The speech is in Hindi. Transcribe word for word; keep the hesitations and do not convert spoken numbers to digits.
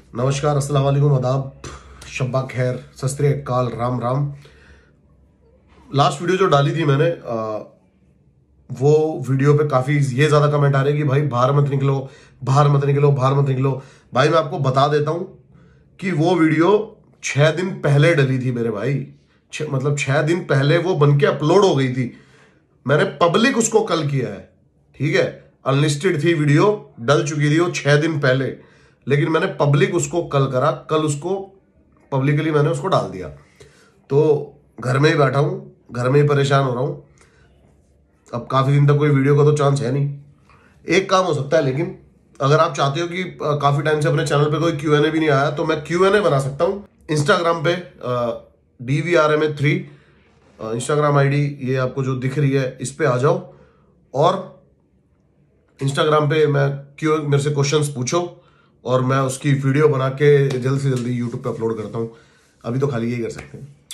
नमस्कार, अस्सलाम वालेकुम, आदाब, शब्बा खैर, सत श्री अकाल, राम राम। लास्ट वीडियो जो डाली थी मैंने आ, वो वीडियो पे काफी ये ज्यादा कमेंट आ रहे हैं कि भाई बाहर मत निकलो, बाहर मत निकलो, बाहर मत निकलो। भाई मैं आपको बता देता हूं कि वो वीडियो छह दिन पहले डली थी मेरे भाई। छ, मतलब छह दिन पहले वो बन के अपलोड हो गई थी। मैंने पब्लिक उसको कल किया है, ठीक है। अनलिस्टेड थी वीडियो, डल चुकी थी वो छह दिन पहले, लेकिन मैंने पब्लिक उसको कल करा, कल उसको पब्लिकली मैंने उसको डाल दिया। तो घर में ही बैठा हूं, घर में ही परेशान हो रहा हूं। अब काफी दिन तक कोई वीडियो का तो चांस है नहीं। एक काम हो सकता है, लेकिन अगर आप चाहते हो कि काफी टाइम से अपने चैनल पे कोई क्यू एन ए भी नहीं आया, तो मैं क्यू एन ए बना सकता हूं इंस्टाग्राम पे। D V R M A three Instagram ID, ये आपको जो दिख रही है, इस पे आ जाओ और इंस्टाग्राम पे मैं क्यों मेरे से क्वेश्चंस पूछो और मैं उसकी वीडियो बना के जल्द से जल्दी यूट्यूब पे अपलोड करता हूँ। अभी तो खाली यही कर सकते हैं।